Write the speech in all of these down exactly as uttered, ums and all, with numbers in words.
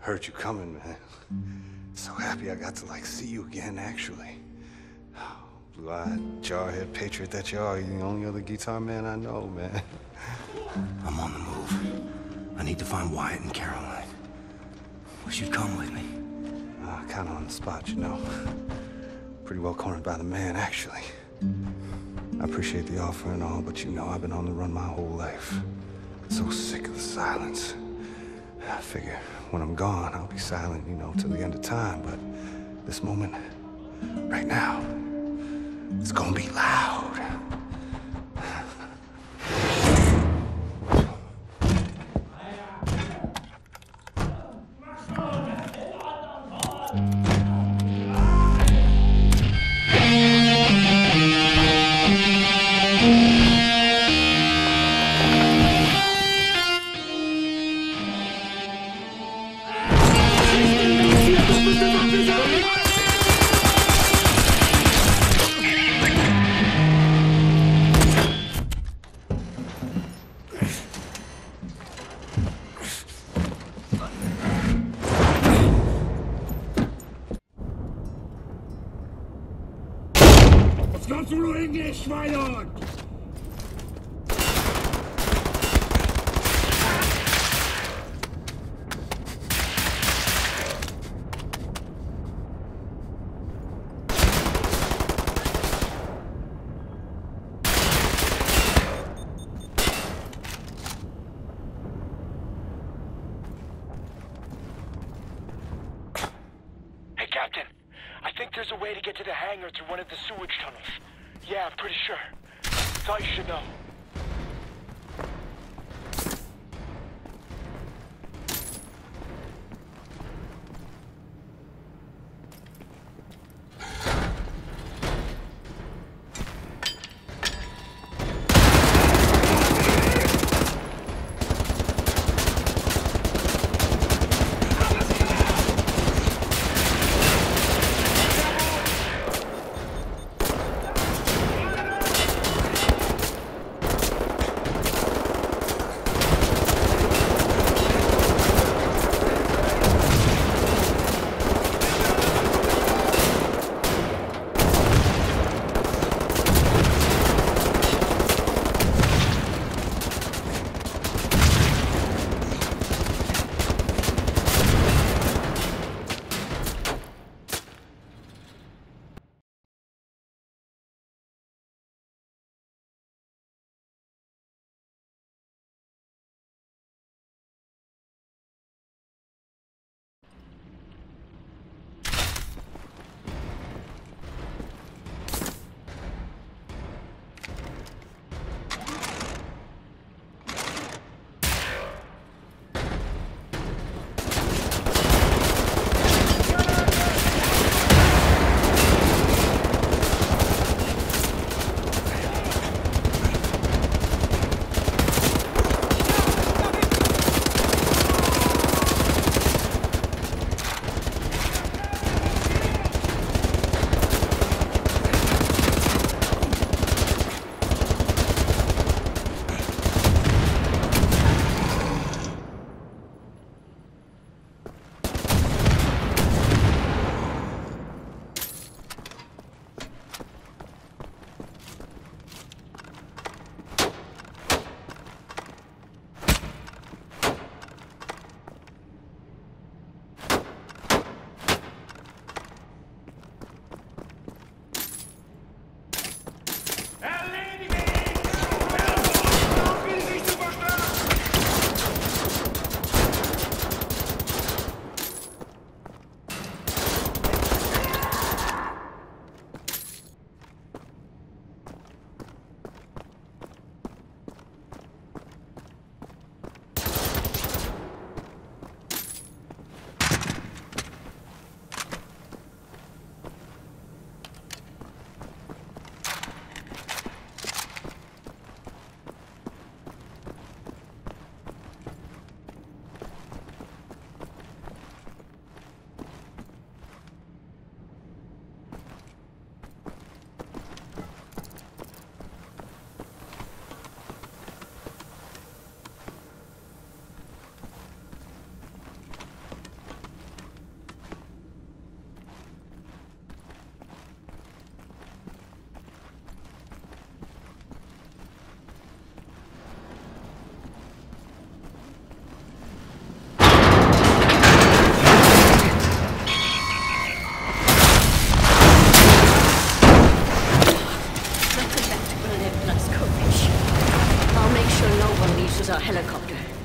Heard you coming, man. So happy I got to, like, see you again, actually. Blue-eyed, jarhead patriot that you are. You're the only other guitar man I know, man. I'm on the move. I need to find Wyatt and Caroline. Wish you'd come with me. Uh, kind of on the spot, you know. Pretty well cornered by the man, actually. I appreciate the offer and all, but you know I've been on the run my whole life. So sick of the silence. I figure when I'm gone, I'll be silent, you know, till the end of time. But this moment, right now, it's gonna be loud. Go through English, my lord! Hey, Captain. I think there's a way to get to the hangar through one of the sewage tunnels. Yeah, I'm pretty sure. Thought you should know.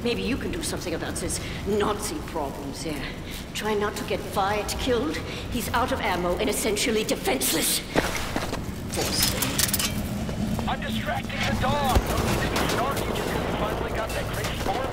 Maybe you can do something about this Nazi problems here. Try not to get Wyatt killed. He's out of ammo and essentially defenseless. Poor thing. I'm distracting the dog. Maybe snarky just because we finally got that crazy farmer.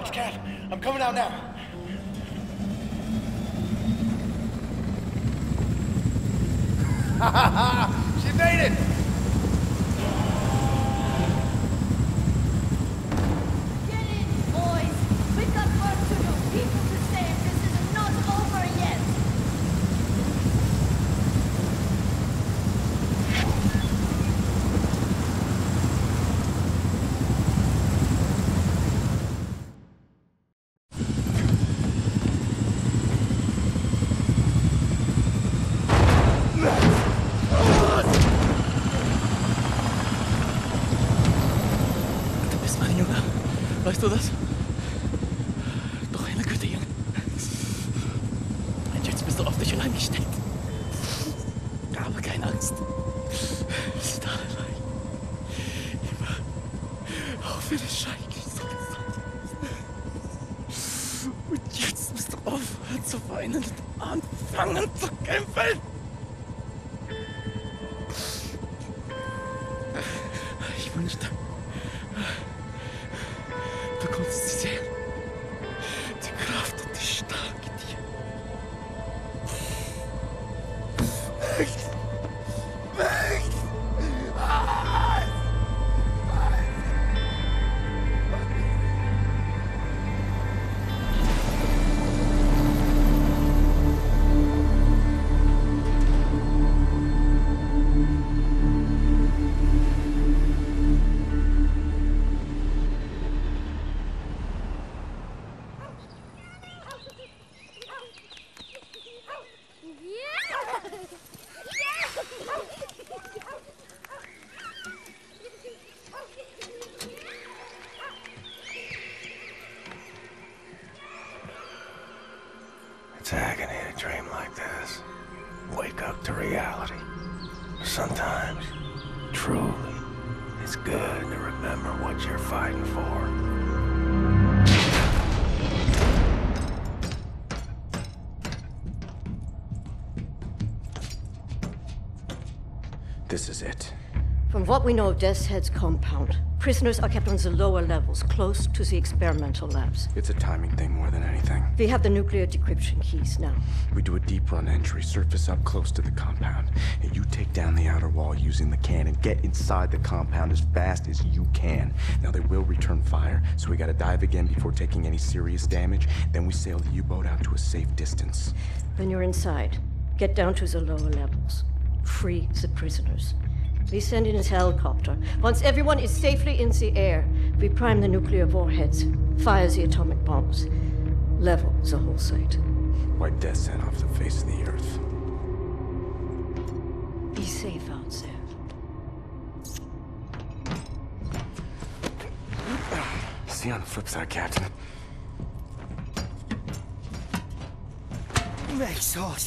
Thanks, Cap. I'm coming out now. She made it! Get in, boys! We've got work to do. People to save. This is not over yet. Weißt du das? Doch eine Güte, Junge. Und jetzt bist du auf dich allein gestellt. Aber keine Angst. Ist allein. Immer. Auch wenn es schrecklich so ist. Und jetzt musst du aufhören zu weinen und anfangen zu kämpfen. Ich wünschte, du konntest sie sehen. Die Kraft und die Stärke dir. Weg! Weg! Ah! It's agony to dream like this. Wake up to reality. Sometimes, truly, it's good to remember what you're fighting for. This is it. From what we know of Death's Head's compound, prisoners are kept on the lower levels, close to the experimental labs. It's a timing thing more than anything. We have the nuclear decryption keys now. We do a deep run entry, surface up close to the compound, and you take down the outer wall using the cannon. Get inside the compound as fast as you can. Now they will return fire, so we gotta dive again before taking any serious damage. Then we sail the U-boat out to a safe distance. When you're inside, get down to the lower levels. Free the prisoners. We send in a helicopter. Once everyone is safely in the air, we prime the nuclear warheads, fire the atomic bombs, level the whole site. Wipe Death's Head off the face of the earth. Be safe out there. See you on the flip side, Captain. Exhaust.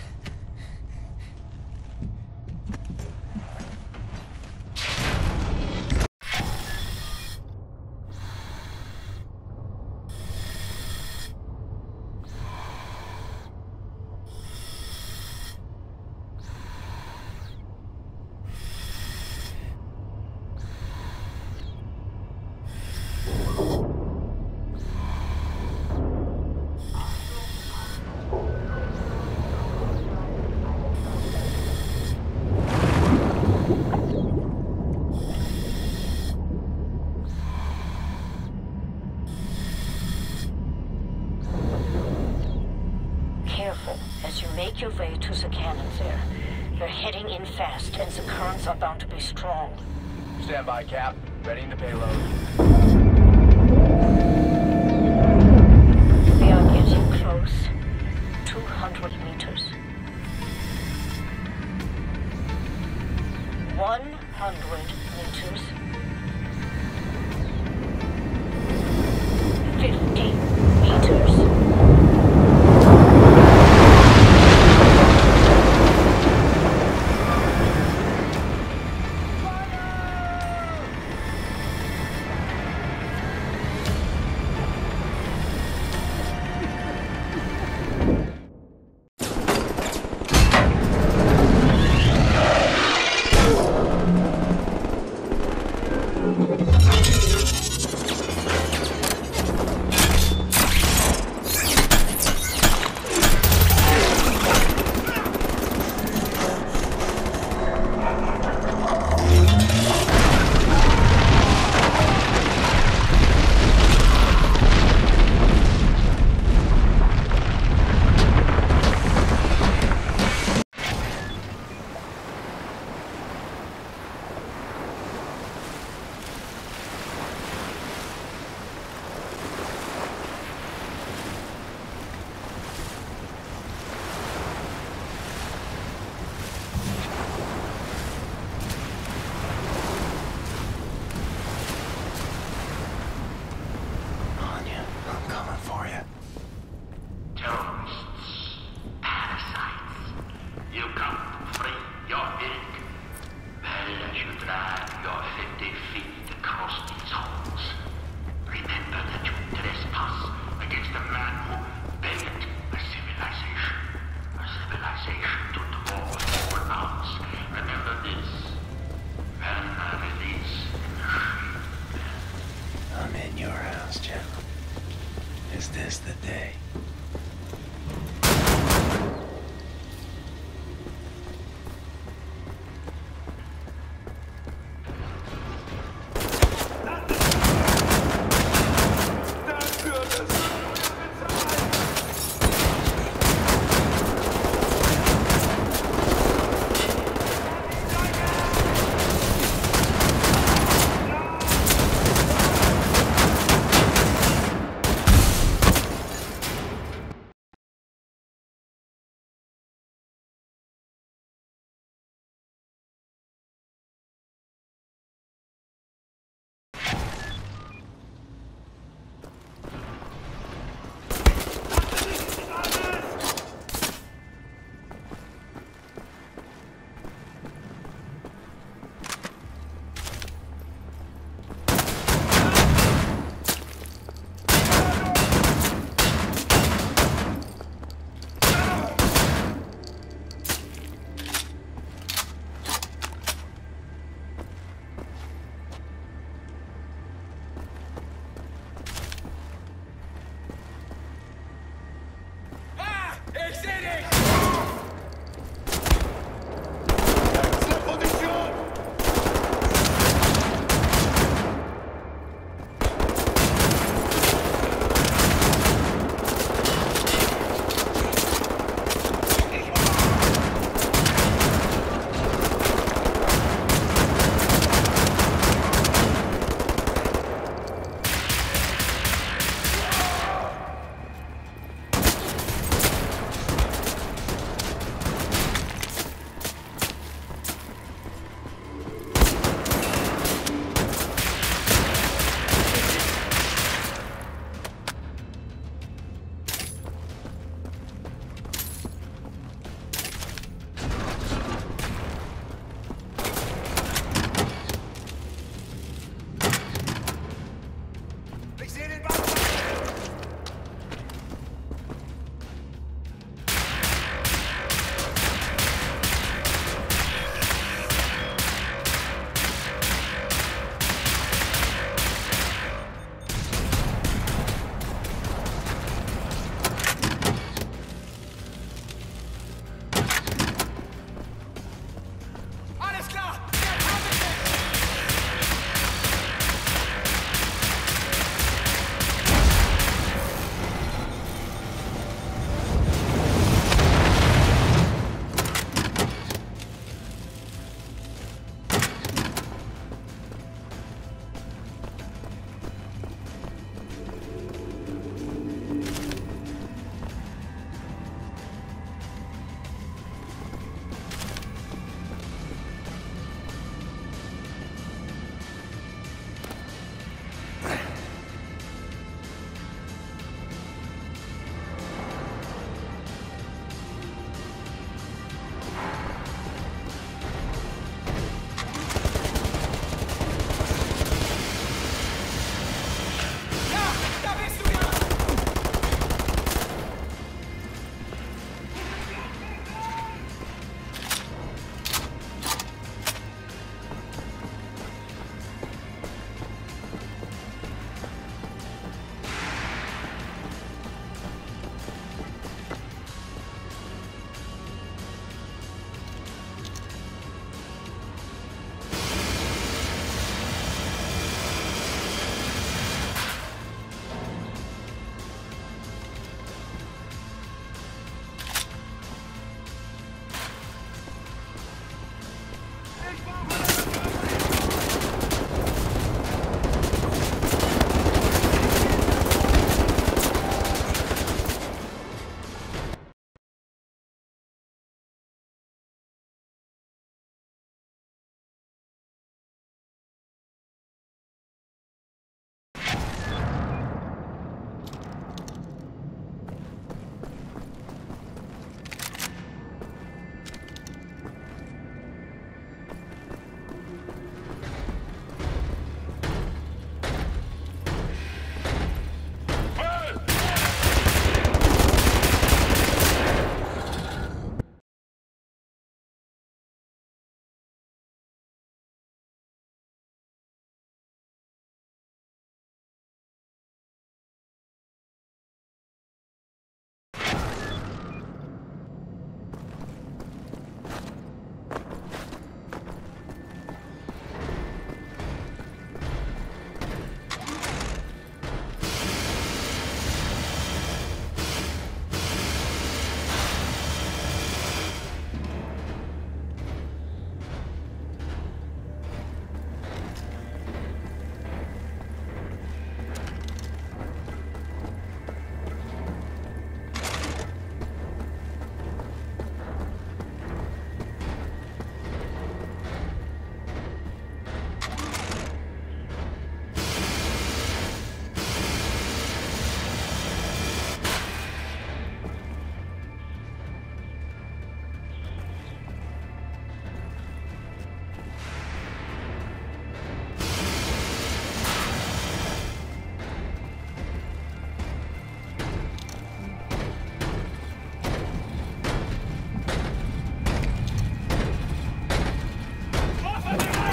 Careful as you make your way to the cannons there. You're heading in fast, and the currents are bound to be strong. Stand by, Cap. Readying the payload. We are getting close. two hundred meters. one hundred meters. fifty meters.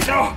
Scheiße!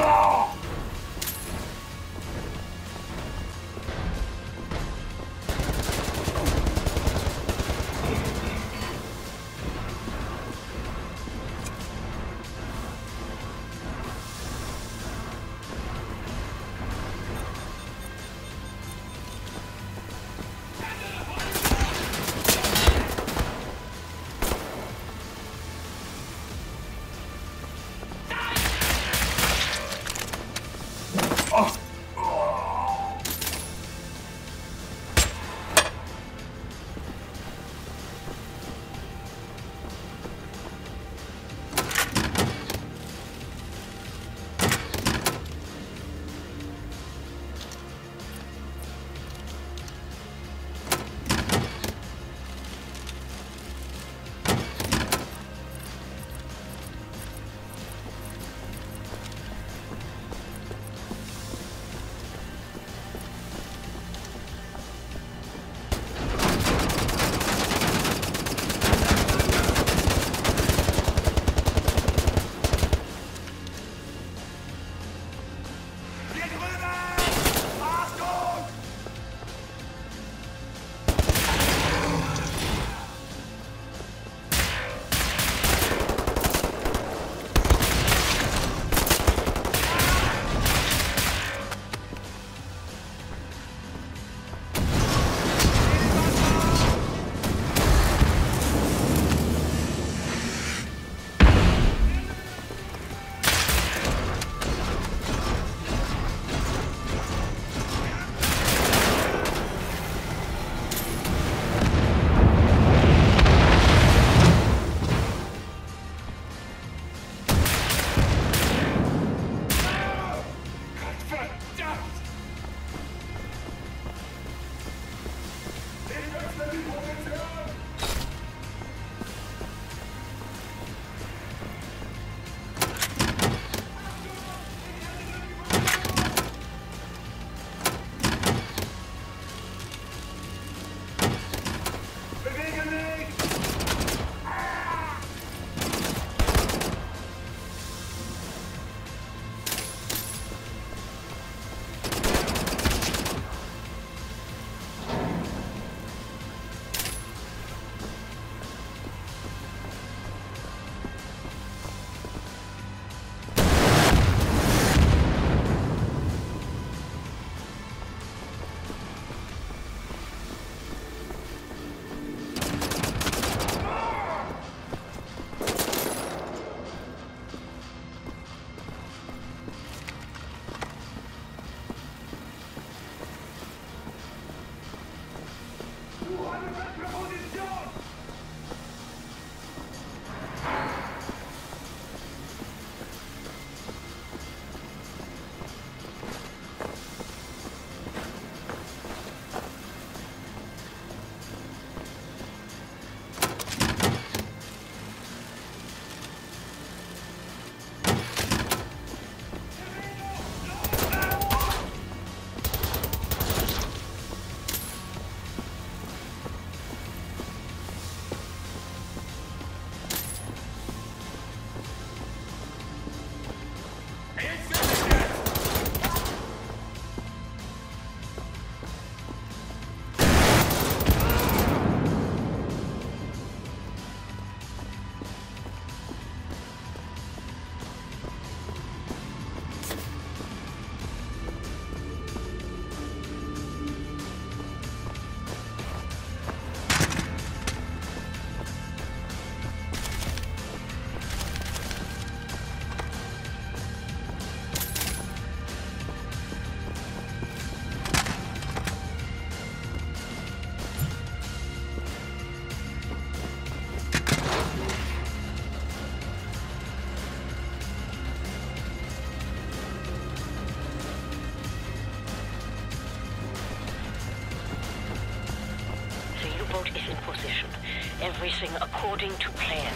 Everything according to plan.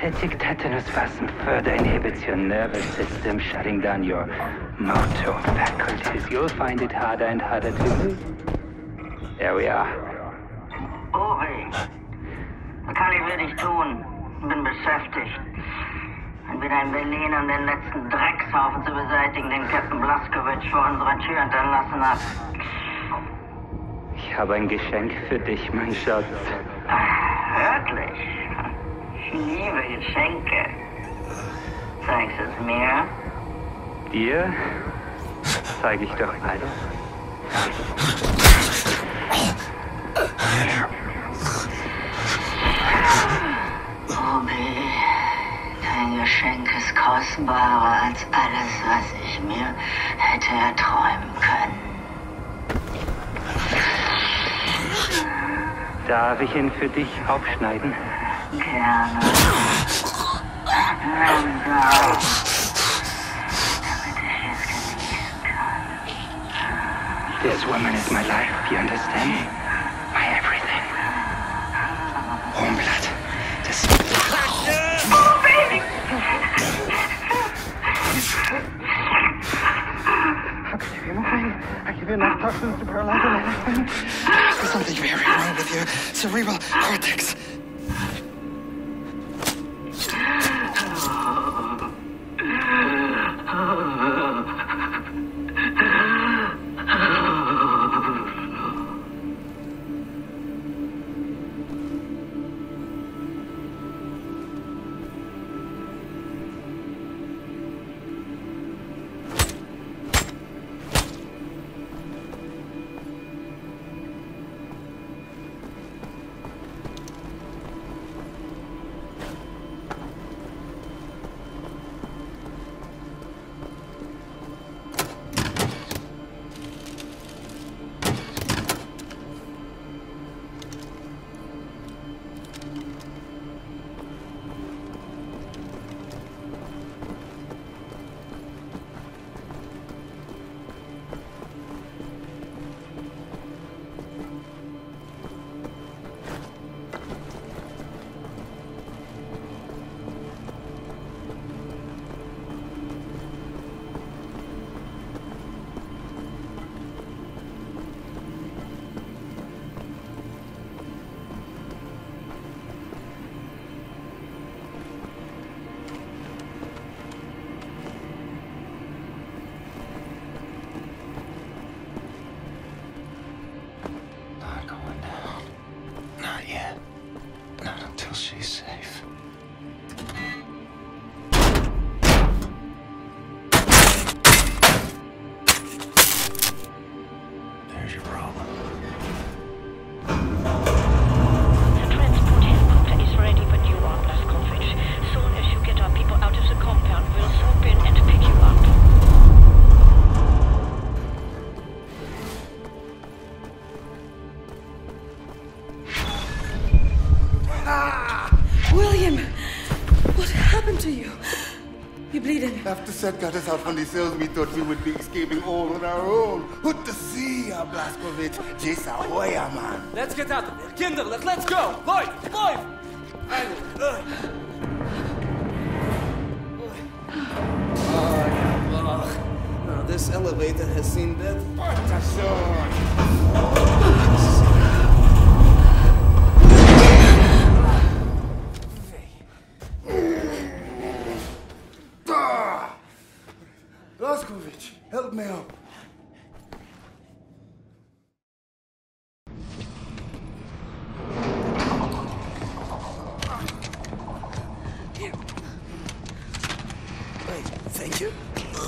Synthetic tetanus vaccine further inhibits your nervous system, shutting down your motor faculties. You'll find it harder and harder to live. There we are. Uri, was kann ich für dich tun? Bin beschäftigt. Entweder in Berlin, um den letzten Dreckshaufen zu beseitigen, den Captain Blazkowicz vor unserer Tür hinterlassen hat. Ich habe ein Geschenk für dich, mein Schatz. Wirklich? Ich liebe Geschenke. Zeigst es mir? Dir zeige ich doch alles. Obi, dein Geschenk ist kostbarer als alles, was ich mir hätte erträumen können. Darf ich ihn für dich aufschneiden? Gerne. Langsam. Damit ich es genießen kann. This woman is my life, you understand? My everything. Warmblood. Das... Oh, baby! I'll give you morphine. I give you enough toxins to paralyze your lifespan. There's something very wrong with your cerebral cortex. She's safe. There's your problem. The transport helicopter is ready when you are, Blazkowicz. Soon as you get our people out of the compound, we'll swoop in and pick you up. William! What happened to you? You're bleeding. After Seth got us out from the cells, we thought we would be escaping all on our own. What to see, Blazkowicz? Jesa Hoya, man. Let's get out of here. Kinderlijk, let's go! Lloyd! Lloyd! Oh, now this elevator has seen death. Blazkowicz, help me out. Here. Wait, thank you.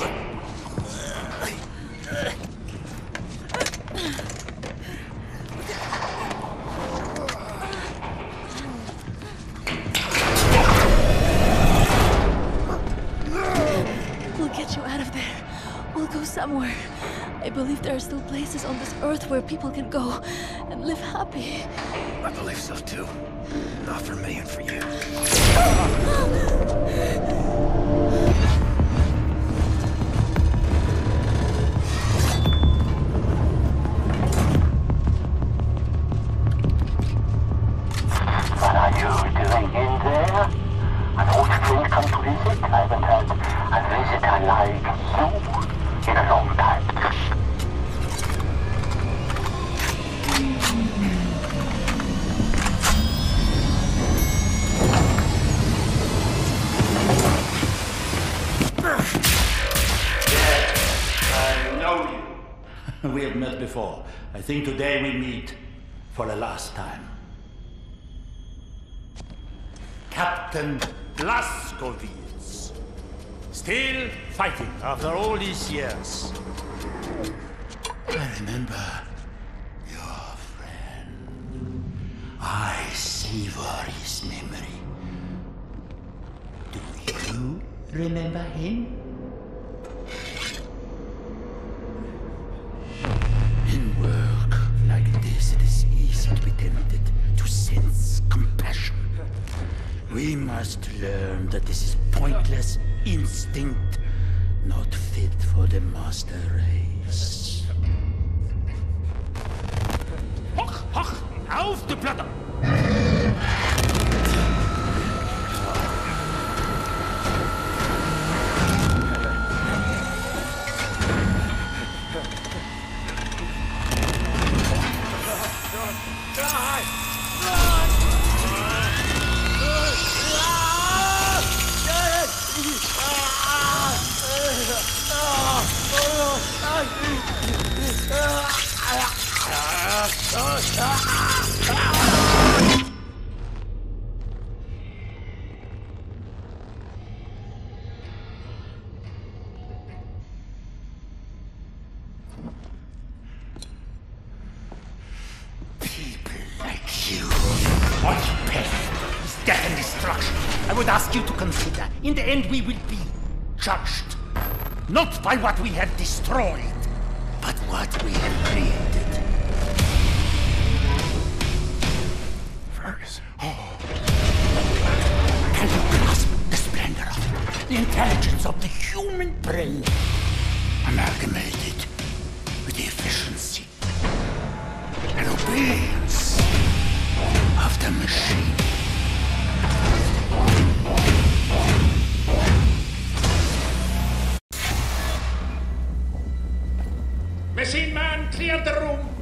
We'll get you out of there. We'll go somewhere. I believe there are still places on this earth where people can go and live happy. I believe so too. Not for me and for you. What are you doing in there? I'm come to visit. I haven't had a visitor like you in a long time. We have met before. I think today we meet for the last time. Captain Blazkowicz. Still fighting after all these years. I remember your friend. I savor his memory. Do you remember him? In work like this, it is easy to be tempted to sense compassion. We must learn that this is pointless instinct, not fit for the master race. Hoch, hoch, auf die Platte! People like you. What path is death and destruction? I would ask you to consider. In the end, we will be judged. Not by what we have destroyed, but what we have created. Ferguson. Oh. Can you grasp the splendor of it? The intelligence of the human brain, amalgamated with the efficiency and obedience of the machine. Machine Man, clear the room.